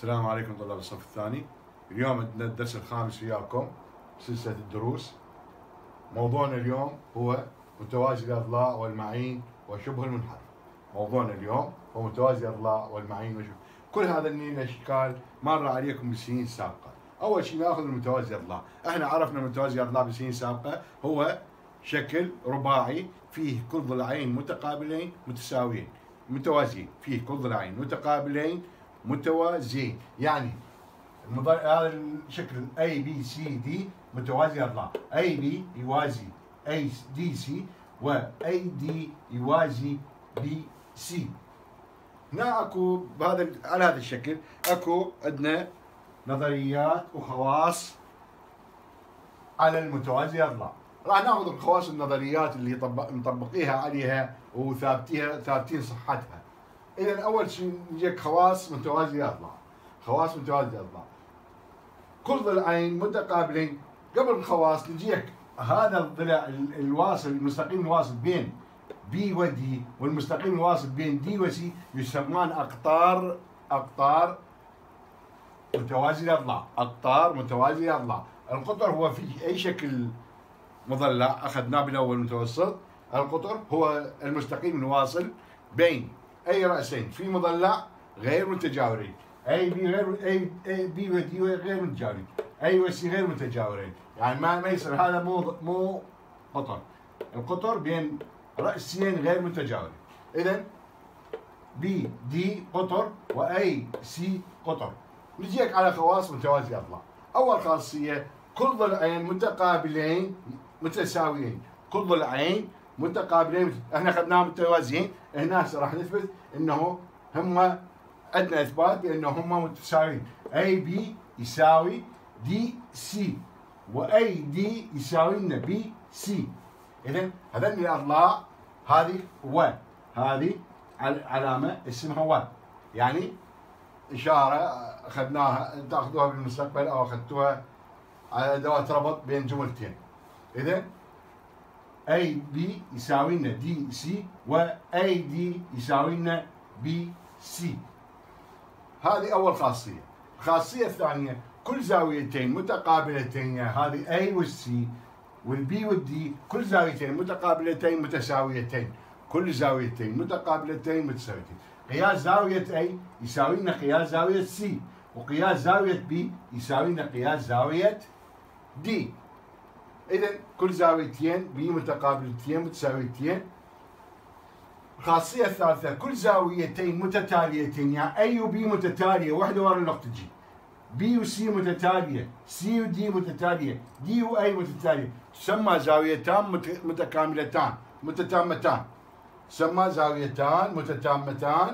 السلام عليكم طلاب الصف الثاني. اليوم عندنا الدرس الخامس وياكم سلسلة الدروس. موضوعنا اليوم هو متوازي الأضلاع والمعين وشبه المنحرف. موضوعنا اليوم هو متوازي الأضلاع والمعين وشبه. كل هذا الأشكال مر عليكم بالسنين السابقة. أول شيء ناخذ المتوازي الأضلاع. احنا عرفنا المتوازي الأضلاع بالسنين السابقة هو شكل رباعي فيه كل ضلعين متقابلين متساويين متوازيين، فيه كل ضلعين متقابلين متوازيين، يعني هذا الشكل A B C D متوازي أضلاع. A B يوازي A D C و A D يوازي B C. هنا اكو على هذا الشكل اكو عندنا نظريات وخواص على المتوازي أضلاع. راح ناخذ الخواص النظريات اللي مطبقيها عليها ثابتين صحتها. إذا أول شيء نجيك خواص متوازي أضلاع. خواص متوازي أضلاع، كل ضلعين متقابلين. قبل الخواص نجيك هذا الضلع الواصل، المستقيم الواصل بين بي ودي، والمستقيم الواصل بين دي وسي يسمون أقطار متوازي الأضلاع. أقطار متوازي الأضلاع. القطر هو في أي شكل مضلع أخذناه بالأول متوسط. القطر هو المستقيم الواصل بين أي رأسين في مضلع غير متجاورين. أي بي ودي غير متجاورين، أي وسي غير متجاورين، يعني ما يصير هذا مو قطر. القطر بين رأسين غير متجاورين. إذا بي دي قطر وأي سي قطر. نجيك على خواص متوازي أضلاع. أول خاصية كل ضلعين متقابلين متساويين. كل ضلعين متقابلين، احنا اخذناهم متوازيين، هنا راح نثبت انه هم عندنا اثبات بانه هم متساويين. اي بي يساوي دي سي واي دي يساوي لنا بي سي. اذا هذول الاضلاع هذه هذه علامه اسمها و، يعني اشاره اخذناها تاخذوها بالمستقبل او اخذتوها على ادوات ربط بين جملتين. اذا اي بي يساوي لنا دي سي واي دي يساوي لنا بي سي. هذه اول خاصيه. الخاصيه الثانيه كل زاويتين متقابلتين، يعني هذه اي والسي والبي والدي كل زاويتين متقابلتين متساويتين. كل زاويتين متقابلتين متساويتين. قياس زاويه اي يساوي لنا قياس زاويه سي، وقياس زاويه بي يساوي لنا قياس زاويه دي. إذا كل زاويتين بي متقابلتين متساويتين. الخاصية الثالثة كل زاويتين متتاليتين، يعني أي وبي متتالية واحدة ورا الأخت تجي. بي وسي متتالية، سي ودي متتالية، دي وأي متتالية، تسمى زاويتان متكاملتان متتامتان. تسمى زاويتان متتامتان،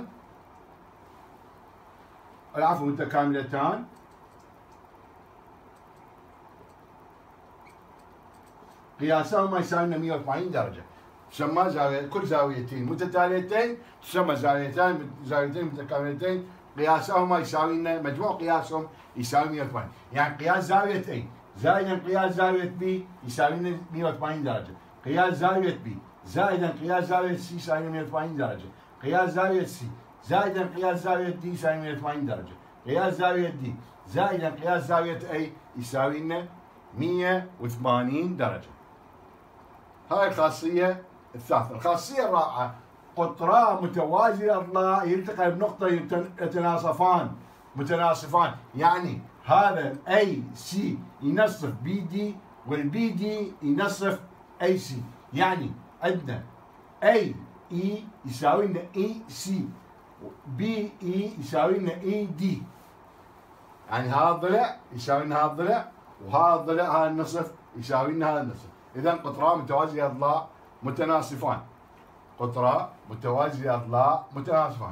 العفو متكاملتان قياسهما يساوي لنا 180 درجة. تسمى زاوية كل زاويتين متتاليتين تسمى زاويتين متكاملتين قياسهما يساوي لنا مجموع قياسهم يساوي 180. يعني قياس زاوية A زائدا قياس زاوية B يساوي لنا 180 درجة. قياس زاوية B زائدا قياس زاوية C يساوي لنا 180 درجة. قياس زاوية C زائدا قياس زاوية D يساوي 180 درجة. قياس زاوية D زائدا قياس زاوية A يساوي لنا 180 درجة. هاي الخاصية الثالثة. الخاصية الرابعة قطرا متوازي الأضلاع يلتقي بنقطة يتناصفان متناصفان، يعني هذا اي سي ينصف بي دي والبي دي ينصف اي سي. يعني عندنا اي اي يساوي لنا اي سي، بي اي يساوي لنا اي دي، يعني هذا الضلع يساوي لنا هذا الضلع، وهذا الضلع هذا النصف يساوي لنا هذا النصف. إذا قطرا متوازي الأضلاع متناصفان. قطرا متوازي الأضلاع متناصفان.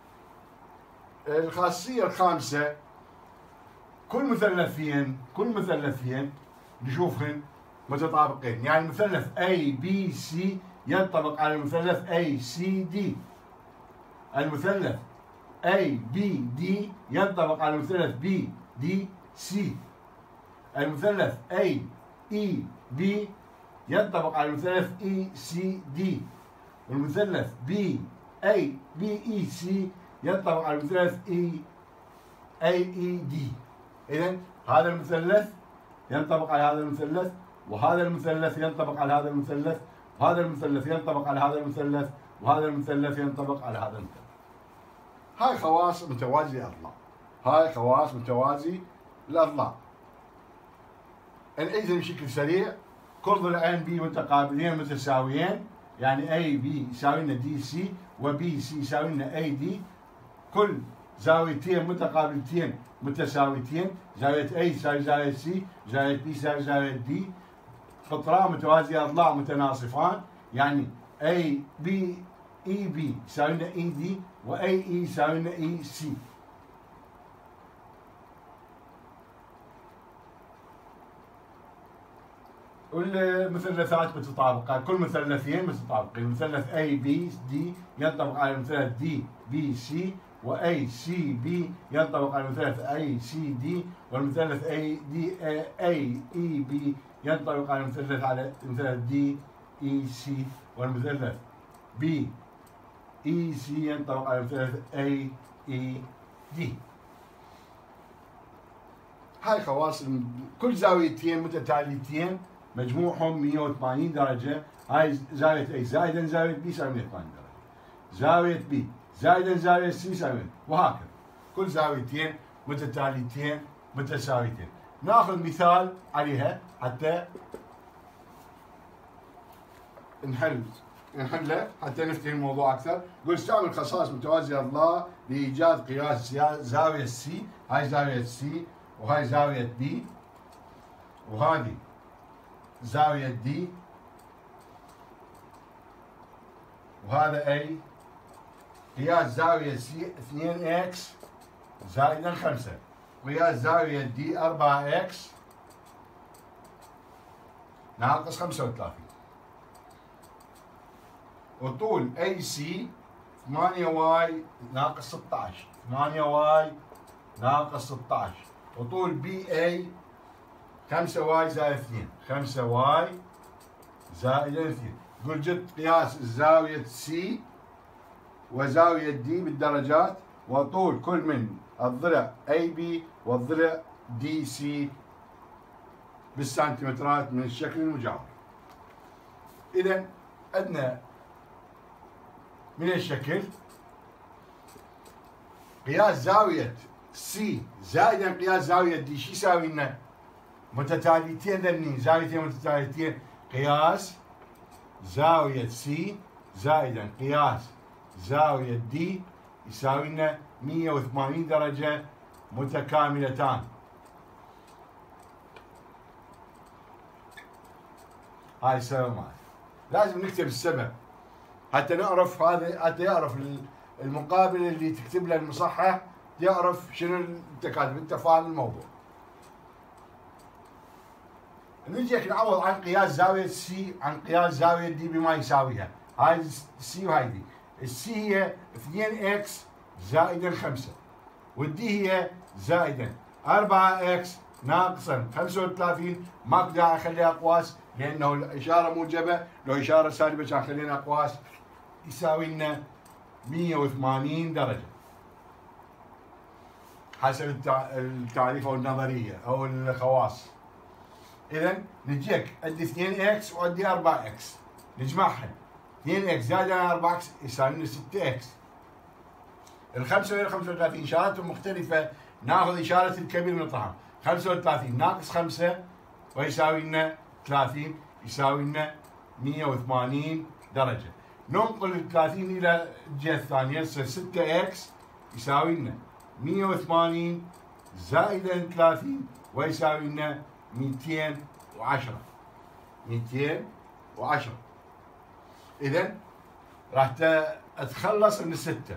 الخاصية الخامسة كل مثلثين نشوفهن متطابقين، يعني مثلث A B C ينطبق على المثلث A C D. المثلث A B D ينطبق على المثلث B D C. المثلث A E B ينطبق على المثلث E C D. والمثلث B A B E C ينطبق على المثلث E AED. إذا هذا المثلث ينطبق على هذا المثلث، وهذا المثلث ينطبق على هذا المثلث، وهذا المثلث ينطبق على هذا المثلث، وهذا المثلث ينطبق على هذا المثلث. هاي خواص متوازي الأضلاع. هاي خواص متوازي الأضلاع. نعيدها بشكل سريع. كل ضلعين بي متقابلين متساويين، يعني اي بي يساوي لنا دي سي، وبي سي يساوي لنا اي دي. كل زاويتين متقابلتين متساويتين، زاوية اي تساوي زاوية سي، زاوية بي تساوي زاوية دي. قطران متوازية أضلاع متناصفان، يعني اي بي اي بي يساوي لنا اي دي، واي اي يساوي لنا اي سي. والمثلثات متطابقة، كل مثلثين متطابقين. مثلث اي بي دي ينطبق على المثلث دي بي سي، واي سي بي ينطبق على المثلث اي سي دي، والمثلث اي دي اي اي بي ينطبق على المثلث دي اي سي، والمثلث بي اي سي ينطبق على المثلث اي اي دي. هاي خواص كل زاويتين متتاليتين مجموعهم 180 درجة. هاي زاوية A زائدا زاوية B يساوي 180 درجة. زاوية B زائدا زاوية C يساوي، وهكذا. كل زاويتين متتاليتين متساويتين. ناخذ مثال عليها حتى نحله حتى نفتهم الموضوع أكثر. يقول استعمل خصائص متوازية الأضلاع لإيجاد قياس زاوية C. هاي زاوية C، وهاي زاوية B، وهذه زاوية دي، وهذا A. قياس زاوية C 2x زائدا 5. قياس زاوية D 4x ناقص 35. وطول AC 8y ناقص 16. 8y ناقص 16. وطول BA 5y زائد 2. 5y زائد 2. قل جد قياس زاوية C وزاوية D بالدرجات، وطول كل من الضلع AB والضلع DC بالسنتيمترات من الشكل المجاور. إذا عندنا من الشكل قياس زاوية C زائدا قياس زاوية D شو يساوي لنا؟ متتاليتين ذنين، زاويتين متتاليتين. قياس زاوية C زائدا قياس زاوية D يساوي لنا 180 درجة متكاملتان. هاي السبب لازم نكتب السبب حتى نعرف هذا، حتى يعرف المقابل اللي تكتب له المصحح يعرف شنو انت كاتب، انت فاهم الموضوع. نجي نعوض عن قياس زاوية سي عن قياس زاوية دي بما يساويها. هاي السي وهاي دي. السي هي 2x زائدا 5، والدي هي زائدا 4x ناقصا 35. ماكو داعي اخليها اقواس لانه الاشاره موجبه، لو اشاره سالبه كان خلينا اقواس. يساوي لنا 180 درجه حسب التعريف او النظريه او الخواص. اذا نجيك عندي 2x وعندي 4x نجمعهم. 2x زائد 4x يساوي لنا 6x. الخمسه وال 35 اشاراتهم مختلفه، ناخذ اشاره الكبير ونطرحها. 35 ناقص 5 ويساوي لنا 30 يساوي لنا 180 درجه. ننقل ال 30 الى الجهه الثانيه، يصير 6x يساوي لنا 180 زائدا 30 ويساوي لنا 210. 210. اذا راح اتخلص من الستة.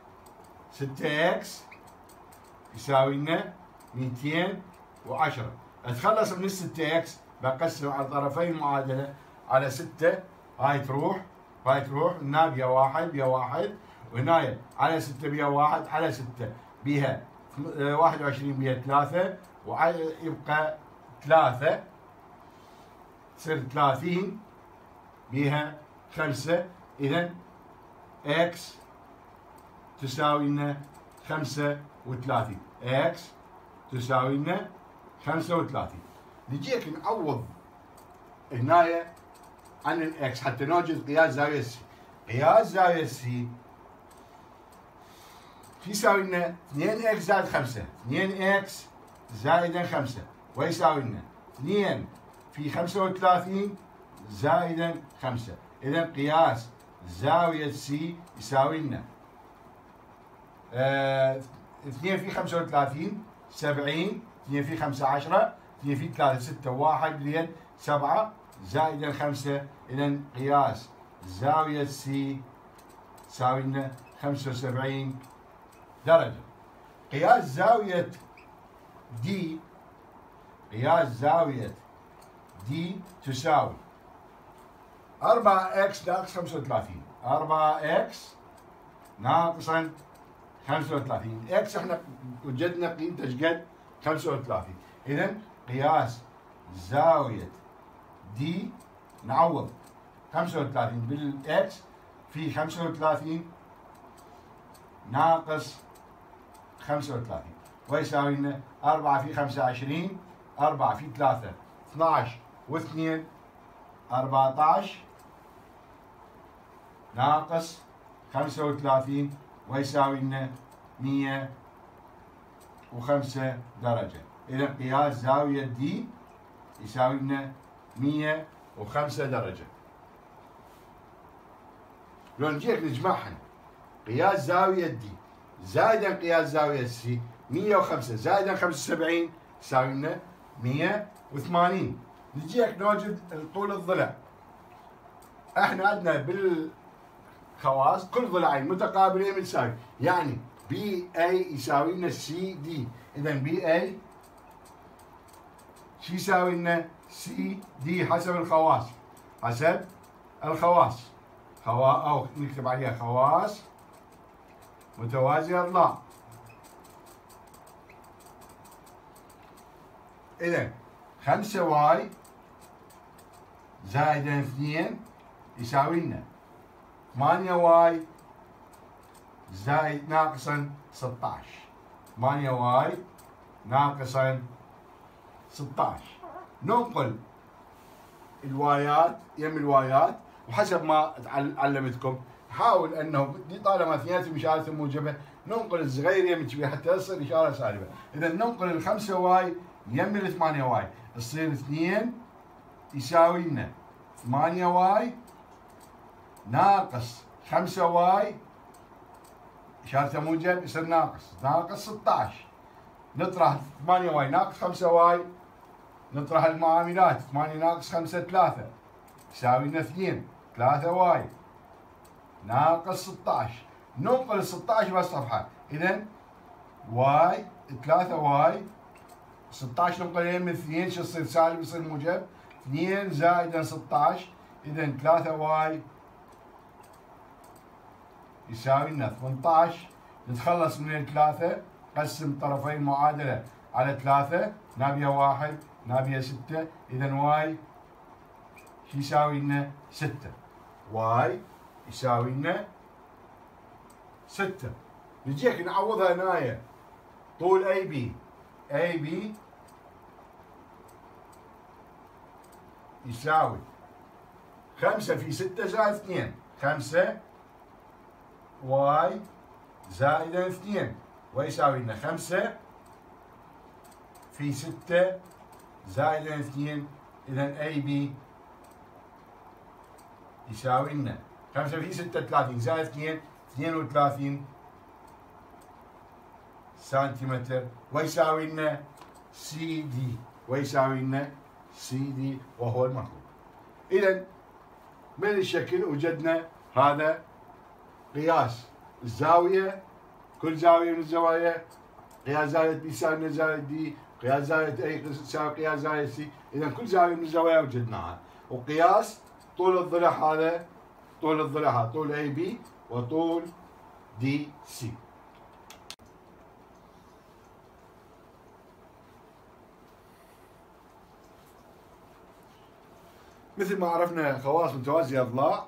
6x يساوي لنا 210. اتخلص من 6x بقسم على طرفي المعادله على 6. هاي تروح هاي تروح، هنا بيها 1 بيها 1، وهنا على 6 بيها 1 على 6 بيها 21 بيها 3، ويبقى 3 تصير 30 بيها 5. اذا x تساوي لنا 35. اكس تساوي لنا 35. نجيك نعوض هنايا عن الاكس حتى نوجد قياس زاوية سي. قياس زاوية سي يساوي لنا 2 اكس زائد 5، 2 اكس زائدا 5 ويساوي لنا 2 في 35 زائدا 5. إذا قياس زاوية سي يساوي لنا 2 في 35 70، 2 في 5 10، 2 في 3 6 1 باليد 7 زائدا 5. إذا قياس زاوية سي يساوي لنا 75 درجة. قياس زاوية دي، قياس زاوية دي تساوي 4 اكس ناقص 35. 4 اكس ناقصا 35. اكس احنا وجدنا قيمته ايش قد؟ 35. اذا قياس زاوية دي نعوض 35 بالاكس في 35 ناقص 35 ويساوي لنا 4 في 5 20، 4 في 3 12 و2 14 ناقص 35 ويساوي لنا 105 درجة. إذا قياس زاوية دي يساوي لنا 105 درجة. لو نجيك نجمعهن قياس زاوية دي زائدا قياس زاوية سي 105 زائدا 75 يساوي لنا 180. نجيك نوجد طول الضلع. احنا عندنا بالخواص كل ضلعين متقابلين متساوي، يعني بي اي يساوي لنا سي دي. اذا بي اي شو يساوي لنا؟ سي دي حسب الخواص، حسب الخواص او نكتب عليها خواص متوازية اضلاع. إذا 5 واي زائدا 2 يساوي لنا 8 واي زائد ناقصا 16. 8 واي ناقصا 16. ننقل الوايات يم الوايات وحسب ما علمتكم نحاول انه طالما اثنيناتهم اشارتهم موجبه ننقل الصغير يم الكبير حتى يصير اشاره سالبه. اذا ننقل ال5 واي يم ال8 واي تصير 2 يساوي لنا 8 واي ناقص 5 واي اشارته موجب يصير ناقص 16. نطرح 8 واي ناقص 5 واي، نطرح المعاملات 8 ناقص 5 3 يساوي لنا 2. 3 واي ناقص 16. ننقل ال 16 بالصفحة. إذا واي 3 واي 16 ننقل يم 2 شو يصير؟ سالب يصير موجب. 2 زائدا 16. إذا 3 واي يساوي لنا 18. نتخلص من الثلاثة، قسم طرفي المعادلة على 3 نابية 1 نابية 6. إذا واي شو يساوي لنا؟ 6. واي يساوي لنا 6. نجيك نعوضها هنايا. طول اي بي يساوي 5 في 6 زائد 2. 5 واي زائدا 2 ويساوي لنا 5 في 6 زائدا 2. إذا اي بي يساوي لنا 5 في 6 30 زائد 2 32 سنتيمتر ويساوي لنا سي دي، ويساوي لنا سي دي وهو المطلوب. إذا من الشكل وجدنا هذا قياس الزاوية، كل زاوية من الزوايا قياس زاوية بي يساوي زاوية دي، قياس زاوية اي يساوي قياس زاوية سي. إذا كل زاوية من الزوايا وجدناها. وقياس طول الضلع هذا، طول الضلع هذا طول اي بي وطول دي سي. مثل ما عرفنا خواص متوازية أضلاع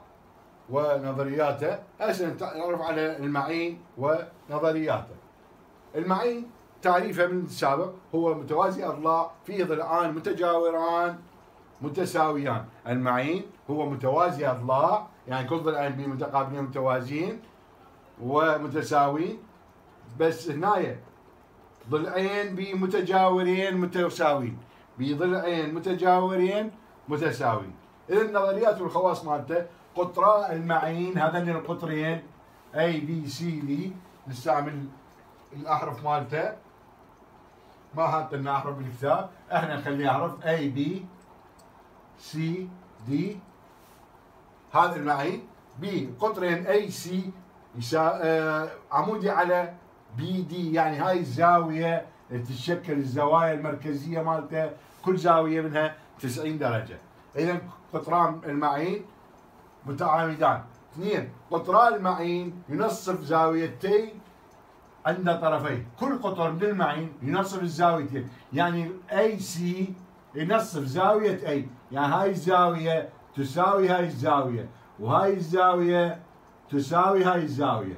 ونظرياته، هسه نتعرف على المعين ونظرياته. المعين تعريفه من السابق هو متوازي أضلاع فيه ضلعان متجاوران متساويان. المعين هو متوازي أضلاع، يعني كل ضلعين بيه متقابلين متوازيين ومتساويين، بس هنا ضلعين بيه متجاورين متساويين، بضلعين متجاورين متساويين. إذا النظريات والخواص مالته قطراء المعين هذين القطرين A B C D، نستعمل الأحرف مالته، ما حاط لنا أحرف بالكتاب، احنا نخليه أحرف A B C D. هذا المعين B قطرين A C عمودي على بي دي، يعني هاي الزاوية تتشكل الزوايا المركزية مالته كل زاوية منها 90 درجة. إذا قطران المعين متعامدان. اثنين، قطران المعين ينصف زاويتين عند طرفيه، كل قطر من المعين ينصف الزاويتين، يعني اي سي ينصف زاوية اي، يعني هاي الزاوية تساوي هاي الزاوية، وهاي الزاوية تساوي هاي الزاوية،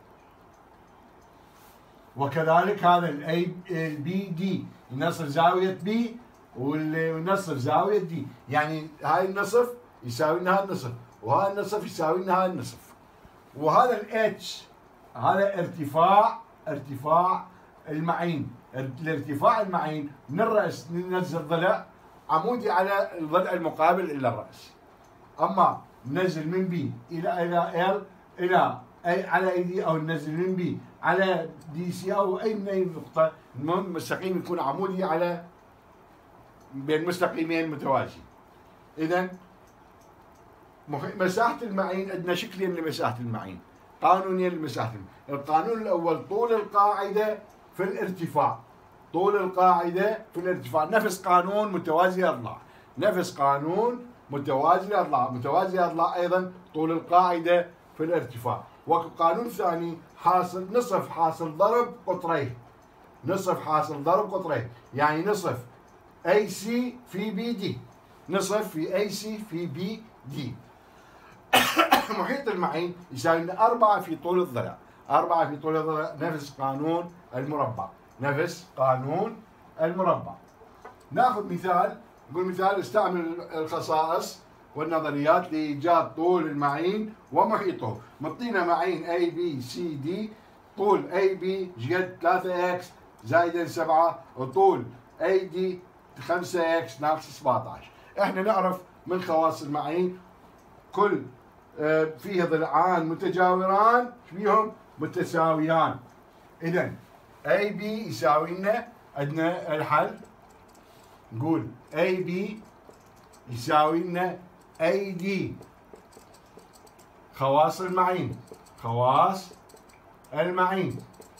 وكذلك هذا الاي البي دي ينصف زاوية بي وينصف زاوية دي، يعني هاي النصف يساوي لنا هذا النصف، وهذا النصف يساوي لنا هذا النصف. وهذا الاتش هذا ارتفاع المعين. الارتفاع المعين من الرأس ننزل ضلع عمودي على الضلع المقابل إلى الرأس. أما ننزل من بي إلى ال إلى أي على اي دي، أو ننزل من بي على دي سي أو أي من أي نقطة، المهم مستقيم يكون عمودي على بين مستقيمين متوازي. إذا مساحة المعين عندنا شكلين لمساحة المعين، قانونين لمساحة المعين. القانون الأول طول القاعدة في الارتفاع، طول القاعدة في الارتفاع نفس قانون متوازي الأضلاع، نفس قانون متوازي الأضلاع، متوازي الأضلاع أيضا طول القاعدة في الارتفاع. وقانون ثاني حاصل نصف حاصل ضرب قطريه، نصف حاصل ضرب قطريه، يعني نصف اي سي في بي دي، نصف في اي سي في بي دي. محيط المعين يساوي لنا 4 في طول الضلع، 4 في طول الضلع نفس قانون المربع، نفس قانون المربع. ناخذ مثال، نقول مثال استعمل الخصائص والنظريات لإيجاد طول المعين ومحيطه. مطينا معين A B C D، طول A B جد 3x زائدا 7، وطول A D 5x ناقص 17. احنا نعرف من خواص المعين كل فيه ضلعان متجاوران فيهم متساويان. اذا اي بي يساوي لنا، عندنا الحل نقول اي بي يساوي لنا اي دي. خواص المعين، خواص المعين.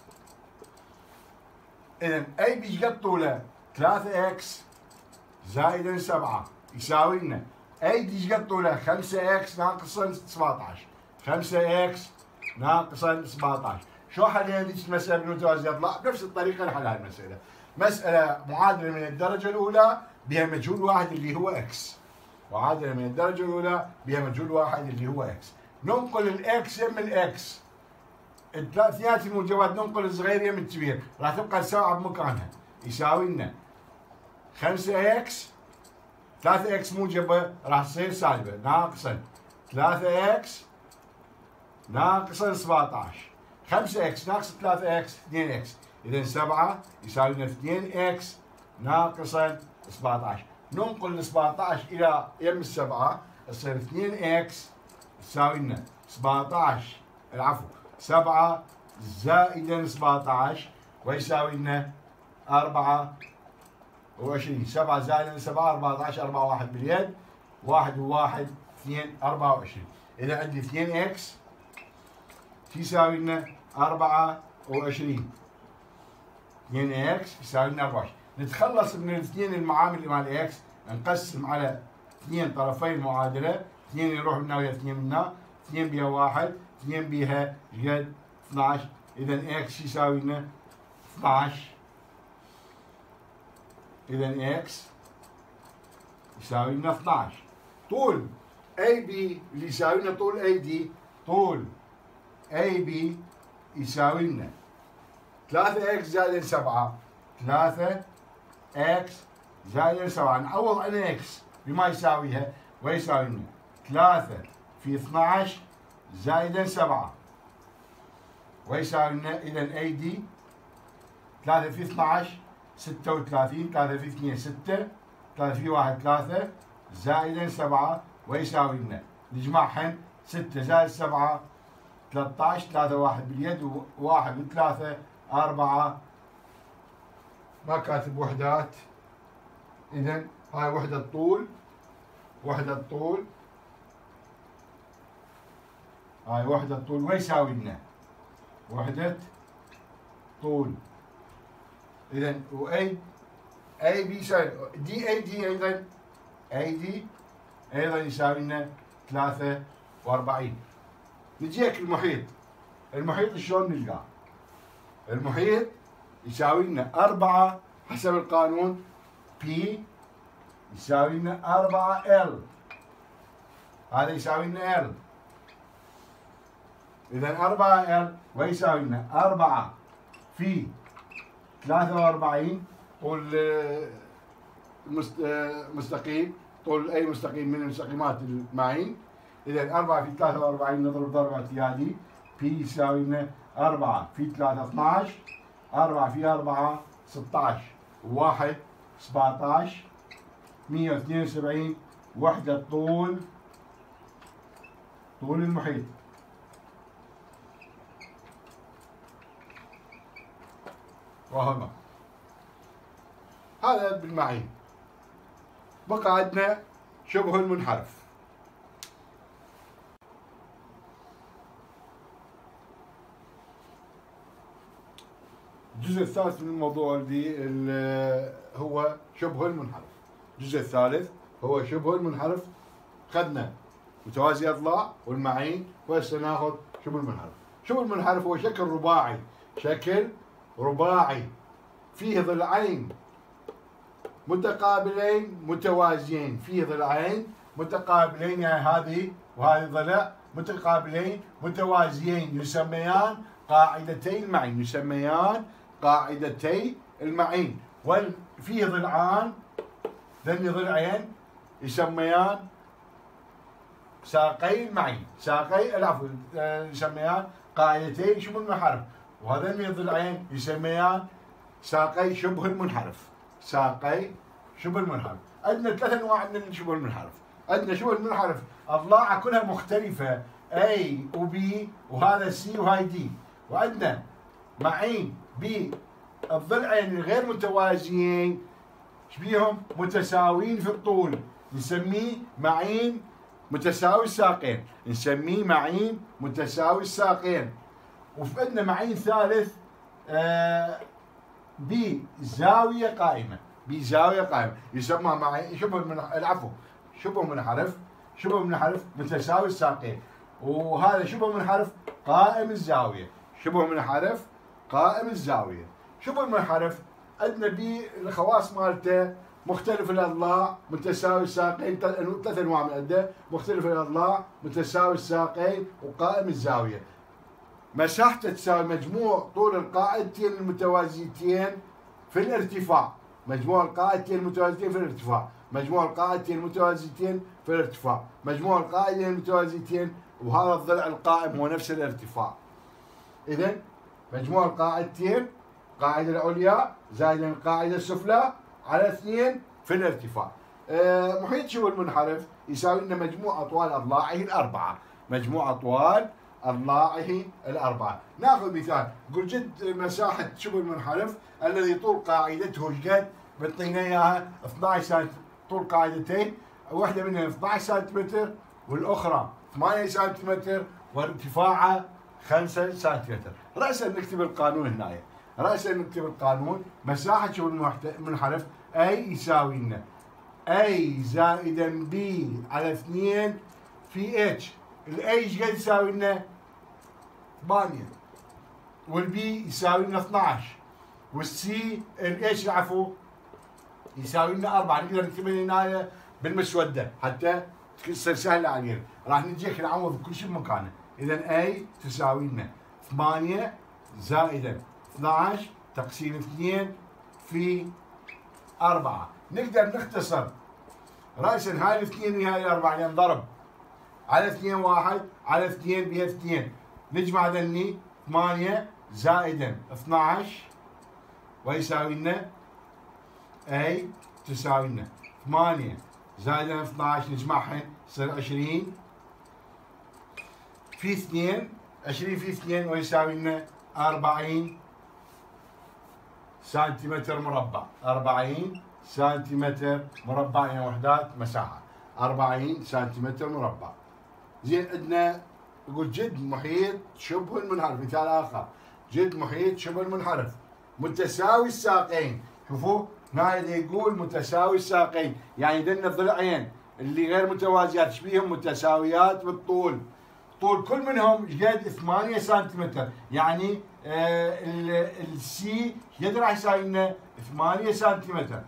اذا اي بي ايش قد طوله؟ 3x زائدا 7 يساوي لنا اي دي ايش قد طوله؟ 5x ناقصا 17، 5x ناقصا 17. شو حلينا هذه المسألة بالمتوازي الأضلاع؟ بنفس الطريقة نحل هذه المسألة. مسألة معادلة من الدرجة الأولى بها مجهول واحد اللي هو x، معادلة من الدرجة الأولى بها مجهول واحد اللي هو x. ننقل الإكس يم الإكس، اثنينات الموجبات ننقل الصغير يم الكبير، راح تبقى السبعة بمكانها، يساوي لنا 5x 3x موجبة راح تصير سالبة ناقصا 3x ناقصا 17. 5x ناقص 3x 2x، إذا 7 يساوي لنا 2x ناقصا 17. ننقل ال 17 إلى يم السبعة تصير 2x يساوي لنا 17، العفو 7 زائدا 17 ويساوي لنا 24. 7 زائدا 7 14، 4 1 باليد، 1 و1 2 24. إذا عندي 2x تساوي لنا 24، 2x يساوي لنا 24. نتخلص من الاثنين المعامل مال اكس، نقسم على اثنين طرفي المعادله، 2 يروح منا ويا 2 منا، 2 بها 1، 2 بها قد 12. اذا اكس يساوي لنا 12، اذا اكس يساوي لنا 12. طول اي بي اللي يساوي لنا طول اي دي، طول اي بي يساوي لنا 3 اكس زائد 7. 3 اكس زائد 7. نعوض عن اكس بما يساويها ويساوي لنا 3 في 12 زائد 7 ويساوي لنا اذا اي دي 3 في 12 36. 3 في 2 6. 3 في 1 3 زائد 7 ويساوي لنا نجمعهن 6 زائد 7 13. 3 1 باليد و1 و3 4. ما كاتب وحدات. اذا هاي وحدة طول. وحدة طول. هاي وحدة طول ويساوي لنا وحدة طول. اذا واي اي بي يساوي دي اي دي ايضا اي دي ايضا يساوي لنا 43. نجيك المحيط. المحيط شلون نلقاه؟ المحيط يساوي لنا 4 حسب القانون بي يساوي لنا 4 ال. هذا يساوي لنا ال. اذا 4 ال ويساوي لنا 4 في 43 طول مستقيم. طول اي مستقيم من المستقيمات المعين. اذا 4 في 43 نضرب ضربة اعتيادي بي يساوي لنا 4 في 3 12. 4 في 4 16 و1 17 172 وحدة طول. طول المحيط. وهنا هذا بالمعين. بقى عندنا شبه المنحرف. الجزء الثالث من الموضوع هو شبه المنحرف. الجزء الثالث هو شبه المنحرف. خدنا متوازي اضلاع والمعين وهسه ناخذ شبه المنحرف. شبه المنحرف هو شكل رباعي. شكل رباعي فيه ضلعين متقابلين متوازيين. فيه ضلعين متقابلين يعني هذه وهذه ضلع متقابلين متوازيين يسميان قاعدتي المعين. يسميان قاعدتي المعين. وفيه ضلعان ذني ضلعين يسميان ساقي المعين. ساقي العفو يسميان قاعدتي شبه المنحرف. وهذين الضلعين يسميان ساقي شبه المنحرف. ساقي شبه المنحرف. عندنا 3 انواع من شبه المنحرف. عندنا شبه المنحرف اضلاعها كلها مختلفه A و B وهذا C وهاي D. وعندنا معين B الضلعين غير متوازيين شبيهم متساويين في الطول نسميه معين متساوي الساقين. نسميه معين متساوي الساقين. وفي عندنا معين ثالث بزاوية قائمة. بزاوية قائمة يسمى معين شبه العفو شبه منحرف. شبه منحرف متساوي الساقين. وهذا شبه منحرف قائم الزاوية. شبه منحرف قائم الزاوية. شبه المنحرف عندنا بالخواص مالته مختلف الاضلاع متساوي الساقين. 3 انواع من عنده مختلف الاضلاع متساوي الساقين وقائم الزاوية. مساحته تساوي مجموع طول القاعدتين المتوازيتين في الارتفاع. مجموع القاعدتين المتوازيتين في الارتفاع. مجموع القاعدتين المتوازيتين في الارتفاع. مجموع القاعدتين المتوازيتين وهذا الضلع القائم هو نفس الارتفاع. إذا مجموع القاعدتين القاعدة العليا زائد القاعدة السفلى على 2 في الارتفاع. محيط شبه المنحرف يساوي لنا مجموع أطوال أضلاعه الأربعة. مجموع أطوال أضلاعه الأربعة. ناخذ مثال. قل جد مساحة شبه المنحرف الذي طول قاعدته الجد بتعطينا إياها 12 سم. طول قاعدتين واحدة منها 12 سنتيمتر والأخرى 8 سنتيمتر وارتفاعها 5 سنتيمتر. رأسا نكتب القانون هنا. رأسا نكتب القانون. مساحة شبه المنحرف A يساوي لنا A زائدا B على 2 في H. الA ايش قد يساوي لنا 8 والبي يساوي لنا 12 والسي ايش العفو يساوي لنا 4. نقدر نكتبها هنا بالمسوده حتى تصير سهله علينا. راح نجيك نعوض كل شيء بمكانه. اذا A تساوي لنا 8 زائدا 12 تقسيم 2 في 4. نقدر نختصر رأسا هاي الاثنين وهاي الأربعة لأن ضرب على 2 1 على 2 بها 2. نجمع ذني 8 زائدا 12 ويساوي لنا أي تساوي لنا 8 زائدا 12 نجمعهن يصير 20 في 2. 20 في 2 ويساوي لنا 40 سنتيمتر مربع. 40 سنتيمتر مربع يعني وحدات مساحة 40 سنتيمتر مربع. زين عندنا يقول جد محيط شبه المنحرف. مثال آخر جد محيط شبه المنحرف متساوي الساقين. شوفوا هنا يقول متساوي الساقين يعني ذن الضلعين اللي غير متوازيات شبيهم متساويات بالطول. طول كل منهم قد 8 سنتيمتر يعني السي قد راح يساوي لنا 8 سنتيمتر.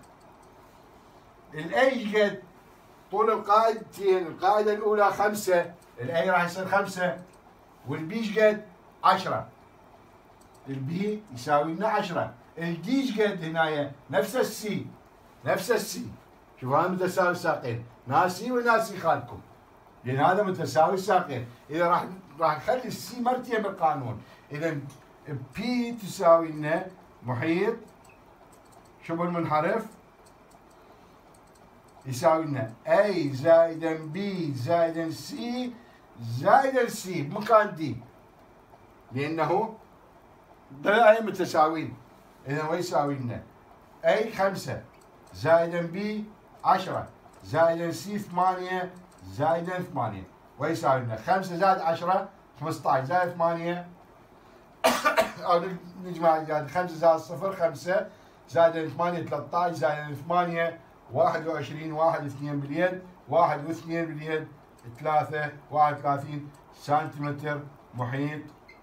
الاي قد طول القاعدتين القاعده الاولى 5 الاي راح يصير 5 والبي قد 10 البي يساوي لنا 10. الدي قد هنا نفس السي نفس السي. شوفوا هذا متساوي الساقين ناسي وناسي خالكم لان هذا متساوي الساقين. اذا راح نخلي السي مرتين بالقانون. اذا بي تساوي لنا محيط شبه المنحرف يساوي لنا اي زائدا بي زائدا سي زائدا سي بمكان دي لانه ضلعين متساويين. اذا ويساوي لنا اي 5 زائدا بي 10 زائدا سي 8 زائدا 8 ويساوي لنا 5 زائد 10 15 زائد 8 او نجمع 5 زائد 0 5 زائد 8 13 زائد 8 21 1 2 باليد 1 و2 باليد 3 31 سنتيمتر محيط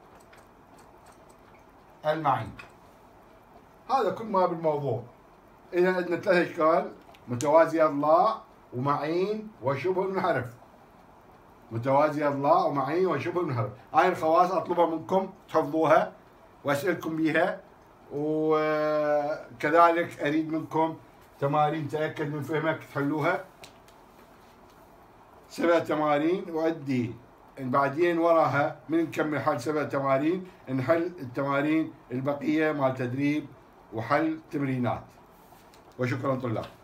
المعين. هذا كل ما بالموضوع. اذا عندنا 3 اشكال متوازي اضلاع ومعين وشبه المنحرف. متوازي اضلاع ومعين وشبه المنحرف. هاي الخواص اطلبها منكم تحفظوها واسالكم بها وكذلك اريد منكم تمارين تاكد من فهمك تحلوها 7 تمارين وعندي بعدين وراها من نكمل حل 7 تمارين نحل التمارين البقيه مال تدريب وحل تمرينات. وشكرا طلاب.